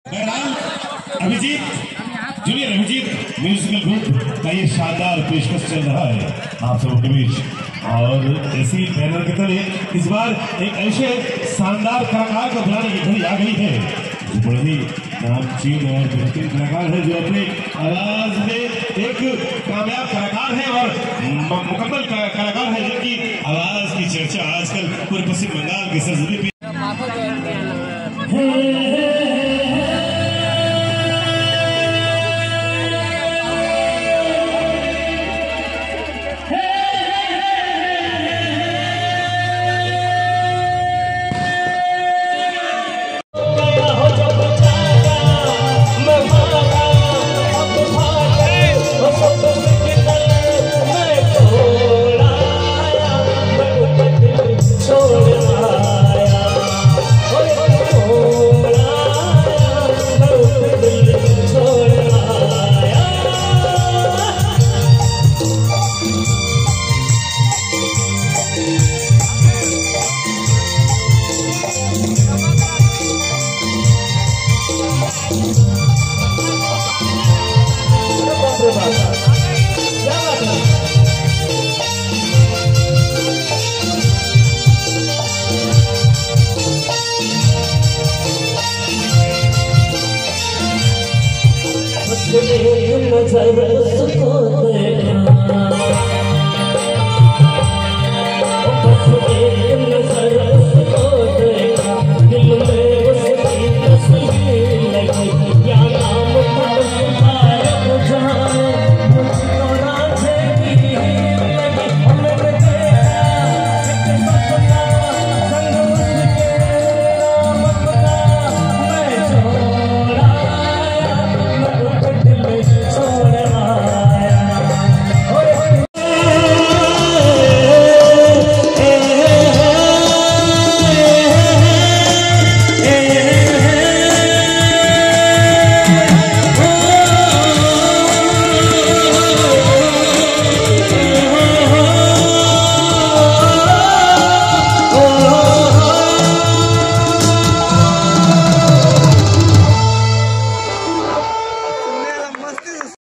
बहरहाल Abhijeet junior Abhijeet musical group का ये शानदार पेशकश चल रहा है आप सबों के बीच। और इसी बैनर की तरह इस बार एक ऐसे शानदार कलाकार को बुलाने की घड़ी आ गई है जो बड़े ही नामचीन और बेहतरीन कलाकार है, जो अपनी आवाज में एक कामयाब कलाकार है और मुकम्मल कलाकार है, जिनकी आवाज की चर्चा आजकल पूरे पश्चिम बंगाल की सरजमीं पे नजर